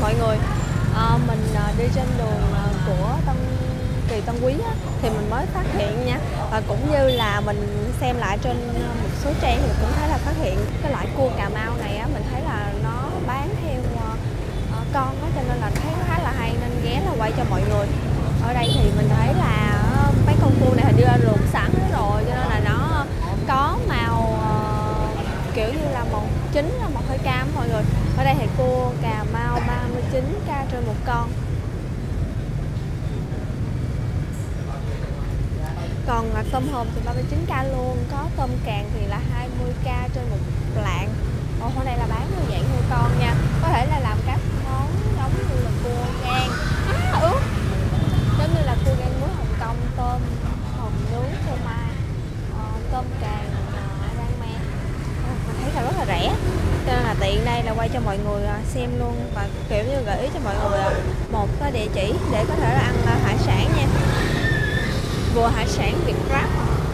mọi người. Mình đi trên đường của Tân Quý á, thì mình mới phát hiện nha, và cũng như là mình xem lại trên một số trang thì cũng thấy là phát hiện cái loại cua Cà Mau này á, mình thấy là nó bán theo con á, cho nên là thấy nó khá là hay nên ghé là quay cho mọi người. Ở đây thì mình thấy là mấy con cua này hình như là luộc sẵn rồi, cho nên là nó có màu kiểu như là màu chín, là màu hơi cam mọi người. Ở đây thì cua Cà Mau 39k trên một con. Còn tôm hùm thì 39k luôn, có tôm càng thì là 20k trên một lạng. Còn hôm nay là bán như dạng nuôi con nha. Có thể là làm các món giống như là cua gan ướt, giống như là cua gan muối Hồng Kông, tôm hùm nướng phô mai, tôm càng rang me. Mình thấy là rất là rẻ, cho nên là tiện đây là quay cho mọi người xem luôn, và kiểu như gợi ý cho mọi người một cái địa chỉ để có thể là ăn hải sản nha. Vựa hải sản Việt Grab.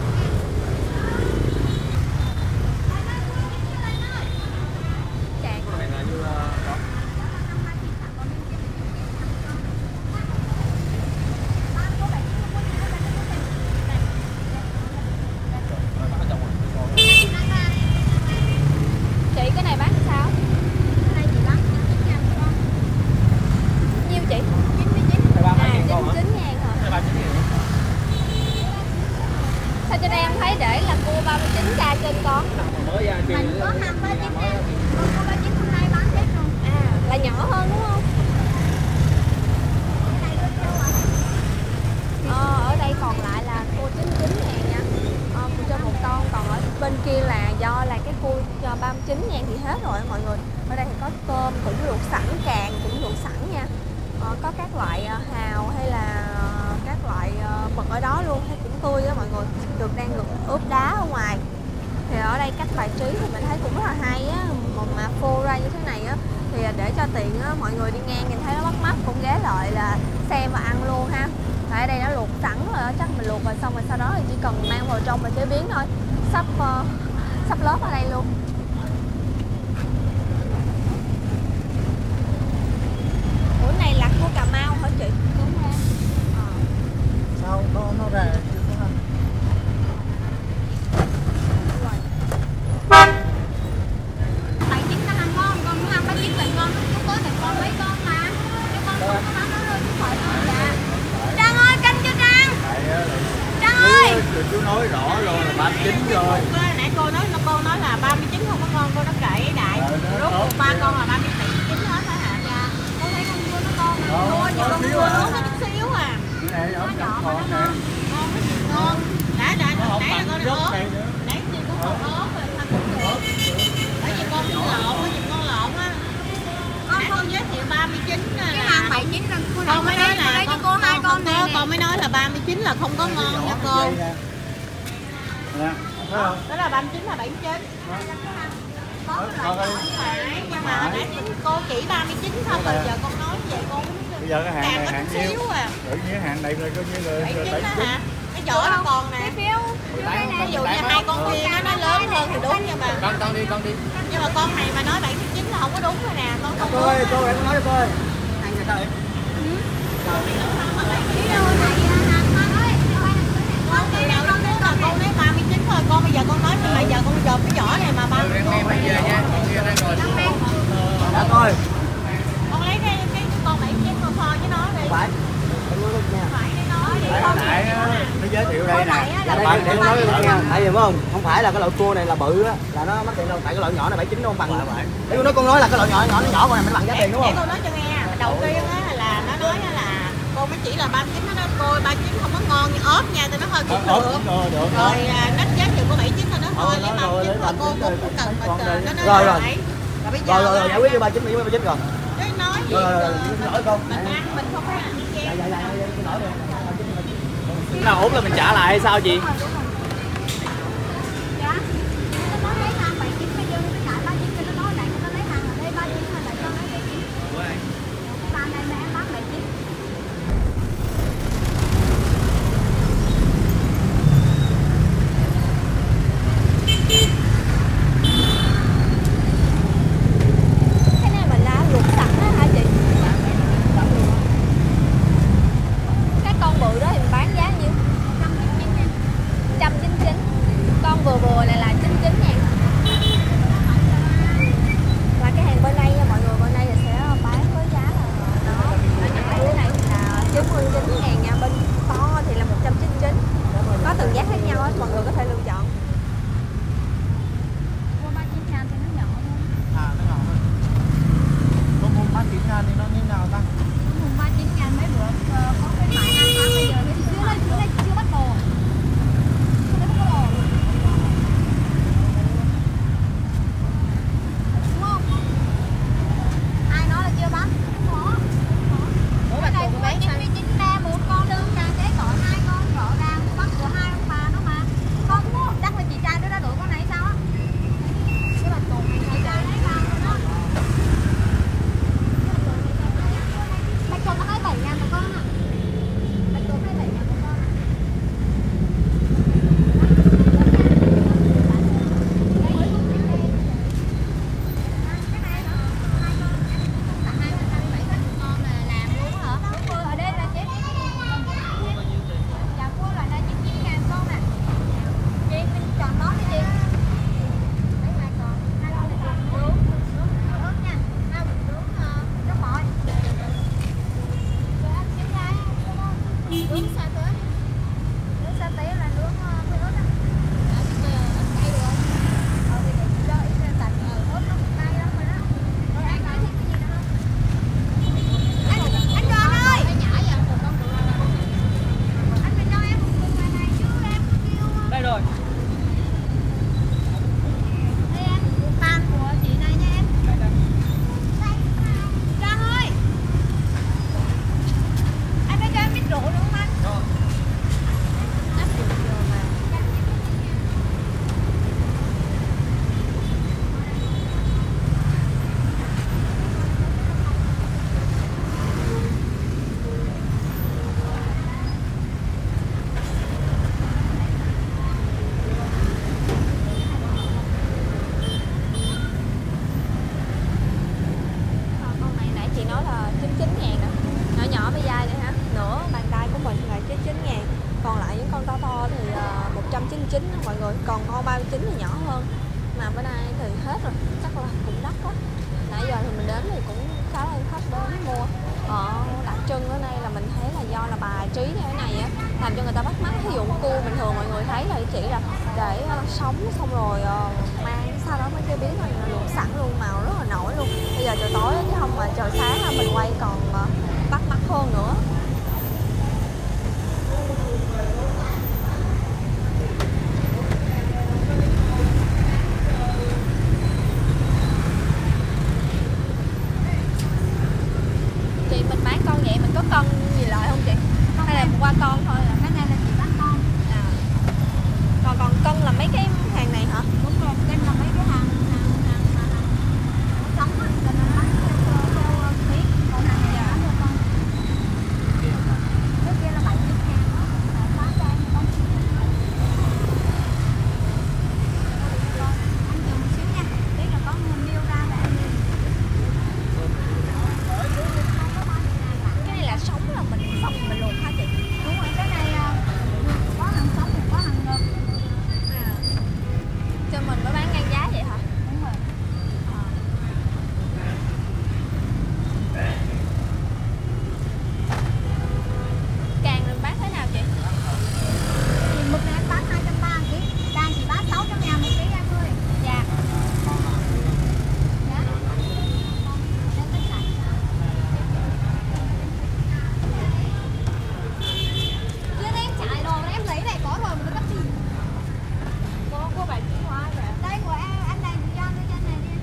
Chị cái này bán sao? Cái này chị bán 99.000 một con. Nhiêu chị? 99. À 99.000 hả? Sao trên đây em thấy để là cua 39k trên con? Mình có 29 nha. Còn cô 39 hôm nay bán hết rồi. À là nhỏ hơn đúng không? Cái này đưa vô rồi. Ở đây còn lại là cua 99.000 nha, cho một con. Còn ở bên kia là do là cái cua 39.000 thì hết rồi mọi người. Ở đây thì có tôm cũng luộc sẵn, càng cũng luộc sẵn nha. Có các loại hào hay là các loại mực ở đó luôn, thấy cũng tươi đó mọi người, đang được ướp đá ở ngoài. Thì ở đây cách bài trí thì mình thấy cũng rất là hay á, mà phô ra như thế này á thì để cho tiện á, mọi người đi ngang nhìn thấy nó bắt mắt cũng ghé lại là xem và ăn luôn ha. Tại ở đây nó luộc sẵn rồi đó, chắc mình luộc rồi xong rồi sau đó thì chỉ cần mang vào trong và chế biến thôi, sắp lớp ở đây luôn. Ủa này là cua Cà Mau hả chị? Đúng rồi. Sao nó ra chưa có ăn. 79 nó ăn ngon, con nó ăn 39 là ngon, nó có thành con mấy con mà. Cái con không có bán nó thôi chứ phải thôi dạ. Trang ơi, canh cho Trang. Trang ơi. Chú nói rõ rồi là 39 rồi. Nãy cô nói là 39 không có con, cô nó kệ đại. Rốt cuộc 3 con là 39 hết đó hả? Dạ. Cô thấy con cua nó con mà. Cua nhưng con cua nó chút xíu à. Cái này ống nhỏ mà nó ngon. Ngon cái gì ngon. Nãy là con ớt. Nãy gì con còn ớt rồi sao cũng được. Bởi vì con lộn á. Nãy con giới thiệu 39 nè. Cái hàng 79 là cô Con mới nói là cho cô hai con này. con mới nói là 39 là không có ngon nha cô. Nè, thấy không? Đó là 39 là 79. Có cái loại Phải, nhưng mà hồi nãy cô chỉ 39 thôi, bây giờ con nói vậy cô Bây giờ cái hàng này càng hàng ít nhiêu? xíu à. Tự nhiên hàng này là coi như là 79 đó hả? Cái vỏ nó còn nè. Ví dụ như hai con kia nó lớn hơn thì đúng, nhưng mà Con đi. nhưng mà con này mà nói 79 là không có đúng rồi nè, con không Cô đúng. ơi, cô em nói cho cô ơi. Hàng này sao vậy? đi đâu này hàng mà ơi. Con từ đầu đến cuối là con nói 39 thôi, con bây giờ con nói nhưng mà giờ con chộp cái vỏ này mà 39 Em về nha, con kia đang rồi. Dạ coi. con lấy cái con 79 con kho với nó đi. Phải. Phải cái nó đi. Hồi nãy nó giới thiệu đây nè. Dạ đây để nói với con nghe, tại vì phải không phải là cái loại cua này là bự á là nó mắc tiền đâu, tại cái loại nhỏ này 79 nó không bằng là vậy. Nếu con nói là cái loại nhỏ nó nhỏ con này mới bằng giá tiền đúng Để không? cô nói cho nghe, đầu tiên á là nó nói là cô mới chỉ là 39, nó nói cô 39 không có ngon như ớt nha, tôi nói thôi cũng được. Được. Rồi nó giới thiệu cô 79 là nó thôi lấy 39 rồi cô cũng không cần mà nó nói Rồi. lại. Rồi bây giờ Rồi giải quyết đi 39 rồi. cái nói gì Rồi lỗi con. mình ăn mình không phải ăn chen. Nào ổn là mình trả lại hay sao chị? Dạ. Nó nói lấy hàng 79 bây giờ nó trả 39 cho nó nói lại nó lấy hàng ở đây 39 mà lại cho nó 79. Cái bàn này mà em bán 79. Cái này mình đã luộc sẵn á hả chị? là 99 ngàn nè. Nhỏ nhỏ bây dai này hả? Nửa bàn tay của mình là 99 ngàn. Còn lại những con to to thì 199 đó mọi người. Còn con 39 thì nhỏ hơn. Mà bữa nay thì hết rồi, chắc là cũng đắt quá. Nãy giờ thì mình đến thì cũng khá là khách đến mua. Đặc trưng ở đây là mình thấy là do là bài trí như thế này á, làm cho người ta bắt mắt. Ví dụ cua bình thường mọi người thấy là chỉ là để sống xong rồi mang sau đó mới chế biến là luộc sẵn luôn, màu rất là nổi luôn. Bây giờ trời tối chứ không mà trời sáng là mình quay còn bắt mắt hơn nữa. Chị mình bán con vậy mình có cân gì lại không chị? Hay là qua con thôi à? Cái này là chỉ bán con. Còn cân là mấy cái hàng này hả? Đúng rồi, cái là mấy cái hàng sống á, là mình bán theo phí, còn hàng này bán theo con. Trước kia là 70 ngàn đó, bán cho em con. Anh chờ một xíu nha, tí là có người miêu ra và em Cái này là sống là mình xong mình luộc hả chị? đúng rồi, cái này có hàng sống và có hàng ngược. Cho mình mới bán ngang giá vậy hả? Đúng rồi. Càng được bán thế nào chị? Thì mực này em bán 230 kg, càng chỉ bán 600 ngàn một kg em ơi. Dạ. Dạ. Đây tất cả. Chưa em chạy đồ em lấy này có rồi mà nó bắt gì? Có bạn chuyển hóa rồi. Đây của em, anh này cho anh này đi.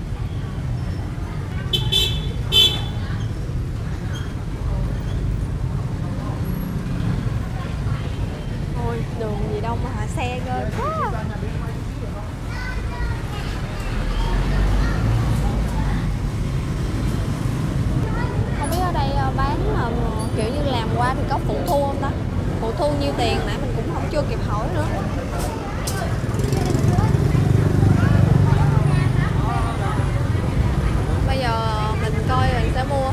Ôi, đường gì đâu mà xe ghê quá. Không biết ở đây bán mà kiểu như làm qua thì có phụ thu không ta? Phụ thu nhiêu tiền nãy mình cũng không chưa kịp hỏi nữa. Bây giờ mình coi mình sẽ mua.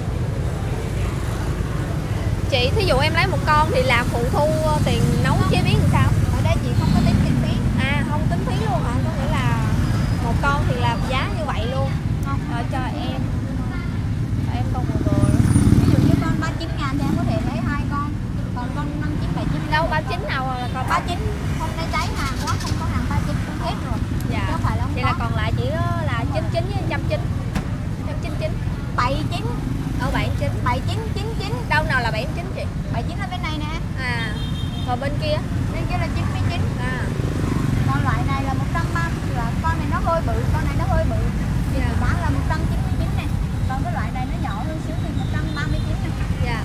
Chị thí dụ em lấy một con thì làm phụ thu tiền nấu chế biến làm sao? Ở đây chị không có tính kinh phí. À không tính phí luôn hả? Có nghĩa là một con thì làm giá như vậy luôn. Không. Cho em con vừa vừa. Ví dụ như con 39 ngàn thì em có thể lấy 2 con. Còn con 59, 79 Đâu 39 nào là con 39 hôm nay cháy hàng quá, không có hàng 39 cũng hết rồi. Dạ. Chứ không phải là không Vậy có. là còn lại chỉ là 99 với 190. 199. 79, 79. 79, 99. Đâu nào là 79 chị? 79 là bên này nè. À. Còn bên kia? Bên kia là 99. À. Còn loại này là 130, là con này nó hơi bự, con này nó hơi bự. Thì Dạ. bán là 199 này. Còn cái loại này nó nhỏ hơn xíu thì 139 này. Dạ.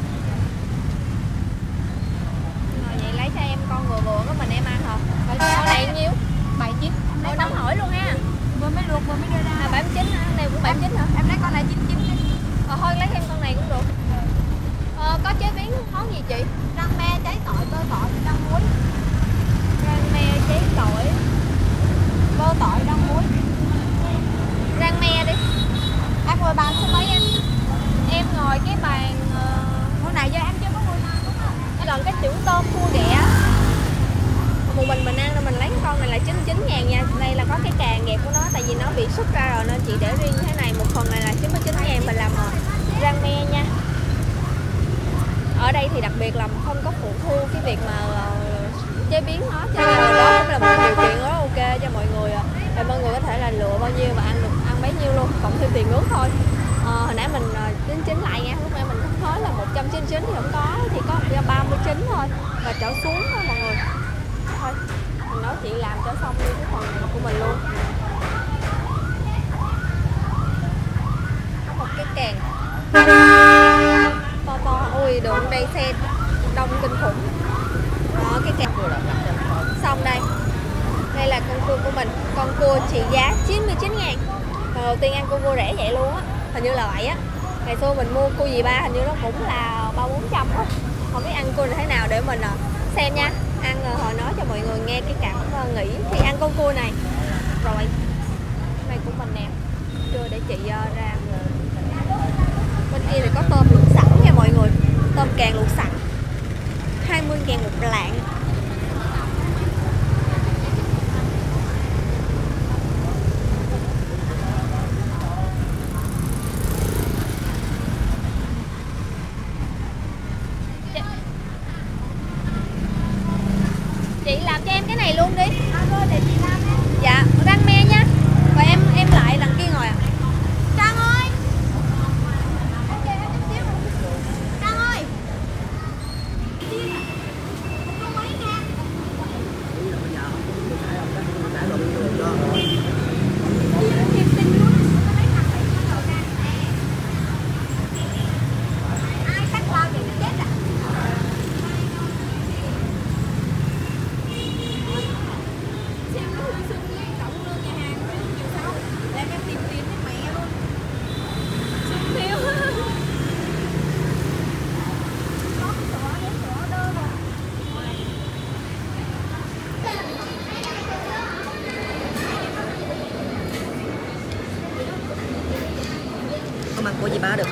Rồi vậy lấy cho em con vừa vừa của mình em ăn hả? Con này nhiêu? 79. Em Ôi lấy nóng con hỏi luôn ha. vừa mới luộc vừa mới đưa ra. À 79 hả? Này cũng 79 hả? Em lấy con này 99 đi. Thôi lấy thêm con này cũng được. Có chế biến món gì chị? Rang me, cháy tỏi, bơ tỏi, rang muối. Rang me cháy tỏi, Bơ tỏi, rang muối. rang me đi. Em ngồi bàn số mấy em? Em ngồi cái bàn Hôm nay giờ em chưa có ngồi bàn đúng không? gần cái tiểu tôm cua ghẹ. Một mình ăn nên mình lấy con này là 99 ngàn nha. Đây là có cái càng gẹp của nó, tại vì nó bị xuất ra rồi nên chị để riêng như thế này. Một phần này là 99 ngàn mình làm rang me nha. Ở đây thì đặc biệt là không có phụ thu cái việc mà chế biến nó, cho nên là đó cũng là một điều kiện rất ok cho mọi người. Để mọi người có thể là lựa bao nhiêu và ăn bấy nhiêu luôn, cộng thêm tiền nước thôi. Hồi nãy mình tính chính lại nha, lúc nãy mình nói là 199 thì không có, chỉ có 39 thôi và trở xuống thôi mọi người. Thôi mình nói chị làm cho xong đi cái phần này của mình luôn. Có một cái càng to to, ui đường đây xe đông kinh khủng. Đó cái càng xong đây. Đây là con cua của mình, con cua trị giá 99 ngàn. Lần đầu tiên ăn con cua rẻ vậy luôn á, hình như là vậy á. Ngày xưa mình mua cua dì ba hình như nó cũng là 300-400 á. Không biết ăn cua này thế nào để mình xem nha. Ăn hồi nói cho mọi người nghe cái cảm nghĩ khi ăn con cua này. Rồi này của mình nè, chưa để chị ra. Bên kia là càng luộc sẵn, 20.000 một lạng. Chị làm cho em cái này luôn đi. Dạ, rang me nha. Rồi em lại đằng kia ngồi ạ. Trang ơi. Trang ơi. Ai khách bao thì nó chết à. Xem nó hương sương lấy tổng lương nhà hàng chiều sau để em tìm tiền với mẹ luôn. Sương thiếu. Có sữa để sữa đơn rồi. Không ăn của gì ba được.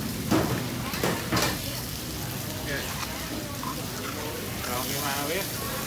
Còn nhưng mà biết